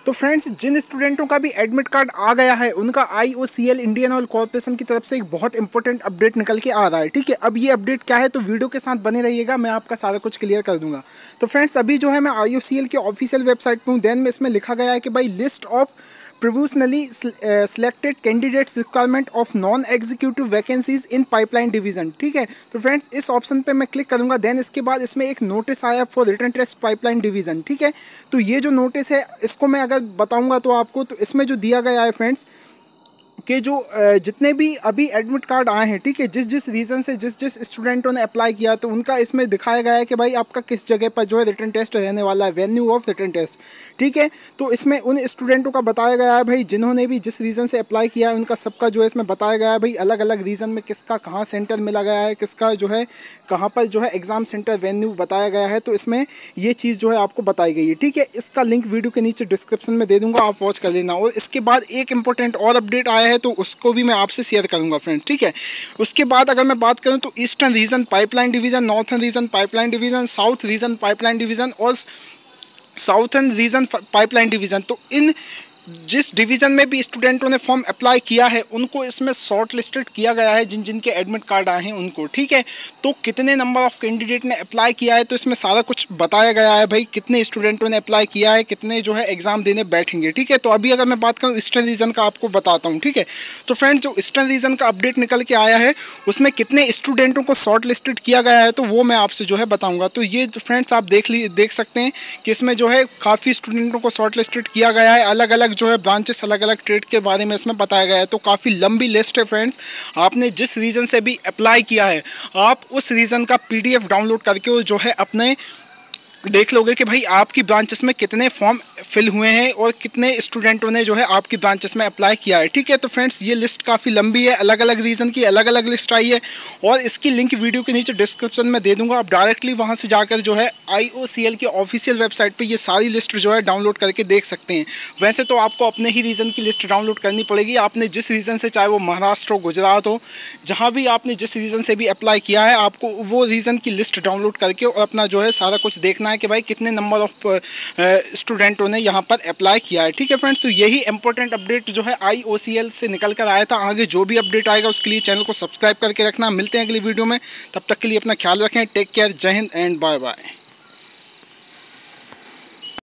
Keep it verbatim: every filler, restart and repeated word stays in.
तो फ्रेंड्स, जिन स्टूडेंटों का भी एडमिट कार्ड आ गया है उनका I O C L Indian Oil Corporation की तरफ से एक बहुत इंपॉर्टेंट अपडेट निकल के आ रहा है। ठीक है, अब ये अपडेट क्या है तो वीडियो के साथ बने रहिएगा, मैं आपका सारा कुछ क्लियर कर दूंगा। तो फ्रेंड्स, अभी जो है मैं आई ओ सी एल के ऑफिशियल वेबसाइट पर हूँ। देन में इसमें लिखा गया है कि भाई list of provisionally selected candidates requirement of non executive vacancies in pipeline division. ठीक है, तो फ्रेंड्स इस ऑप्शन पे मैं क्लिक करूंगा। देन इसके बाद इसमें एक नोटिस आया for written test pipeline division. ठीक है, तो ये जो नोटिस है इसको मैं अगर बताऊंगा तो आपको, तो इसमें जो दिया गया है फ्रेंड्स कि जो जितने भी अभी एडमिट कार्ड आए हैं, ठीक है, जिस जिस रीज़न से जिस जिस स्टूडेंटों ने अप्लाई किया तो उनका इसमें दिखाया गया है कि भाई आपका किस जगह पर जो है रिटन टेस्ट रहने वाला है, वेन्यू ऑफ रिटन टेस्ट। ठीक है, तो इसमें उन स्टूडेंटों का बताया गया है भाई जिन्होंने भी जिस रीज़न से अप्लाई किया है उनका सबका जो है इसमें बताया गया है भाई अलग अलग रीज़न में किसका कहाँ सेंटर मिला गया है, किसका जो है कहाँ पर जो है एग्ज़ाम सेंटर वेन्यू बताया गया है। तो इसमें ये चीज़ जो है आपको बताई गई है। ठीक है, इसका लिंक वीडियो के नीचे डिस्क्रिप्शन में दे दूँगा, आप वॉच कर लेना। और इसके बाद एक इंपॉर्टेंट और अपडेट आया है तो उसको भी मैं आपसे शेयर करूंगा फ्रेंड। ठीक है, उसके बाद अगर मैं बात करूं तो eastern region pipeline division, northern region pipeline division, south region pipeline division और साउथर्न रीजन पाइपलाइन डिवीजन, तो इन जिस डिवीज़न में भी स्टूडेंटों ने फॉर्म अप्लाई किया है उनको इसमें शॉर्ट लिस्टेड किया गया है, जिन जिन के एडमिट कार्ड आए हैं उनको। ठीक है, तो कितने नंबर ऑफ कैंडिडेट ने अप्लाई किया है तो इसमें सारा कुछ बताया गया है भाई कितने स्टूडेंटों ने अप्लाई किया है, कितने जो है एग्ज़ाम देने बैठेंगे। ठीक है, तो अभी अगर मैं बात करूँ ईस्टर्न रीजन का आपको बताता हूँ। ठीक है, तो फ्रेंड्स जो ईस्टर्न रीजन का अपडेट निकल के आया है उसमें कितने स्टूडेंटों को शॉर्ट लिस्टेड किया गया है तो वो मैं आपसे जो है बताऊँगा। तो ये फ्रेंड्स आप देख ली देख सकते हैं कि इसमें जो है काफ़ी स्टूडेंटों को शॉर्ट लिस्टेड किया गया है, अलग अलग जो है ब्रांचेस अलग अलग ट्रेड के बारे में इसमें बताया गया है। तो काफ़ी लंबी लिस्ट है फ्रेंड्स, आपने जिस रीज़न से भी अप्लाई किया है आप उस रीज़न का पीडीएफ डाउनलोड करके जो है अपने देख लोगे कि भाई आपकी ब्रांचेस में कितने फॉर्म फिल हुए हैं और कितने स्टूडेंटों ने जो है आपकी ब्रांचेस में अप्लाई किया है। ठीक है, तो फ्रेंड्स ये लिस्ट काफ़ी लंबी है, अलग अलग रीज़न की अलग अलग लिस्ट आई है और इसकी लिंक वीडियो के नीचे डिस्क्रिप्शन में दे दूंगा। आप डायरेक्टली वहां से जाकर जो है आई ओ सी एल की ऑफिशियल वेबसाइट पर ये सारी लिस्ट जो है डाउनलोड करके देख सकते हैं। वैसे तो आपको अपने ही रीज़न की लिस्ट डाउनलोड करनी पड़ेगी, आपने जिस रीज़न से, चाहे वो महाराष्ट्र हो, गुजरात हो, जहाँ भी आपने जिस रीज़न से भी अप्लाई किया है आपको वो रीज़न की लिस्ट डाउनलोड करके और अपना जो है सारा कुछ देखना है कि भाई कितने नंबर ऑफ स्टूडेंटों ने यहाँ पर अप्लाई किया है। ठीक है फ्रेंड्स, तो यही इंपॉर्टेंट अपडेट जो है आई ओ सी एल से निकल कर आया था। आगे जो भी अपडेट आएगा उसके लिए चैनल को सब्सक्राइब करके रखना। मिलते हैं अगली वीडियो में, तब तक के लिए अपना ख्याल रखें। टेक केयर, जय हिंद एंड बाय बाय।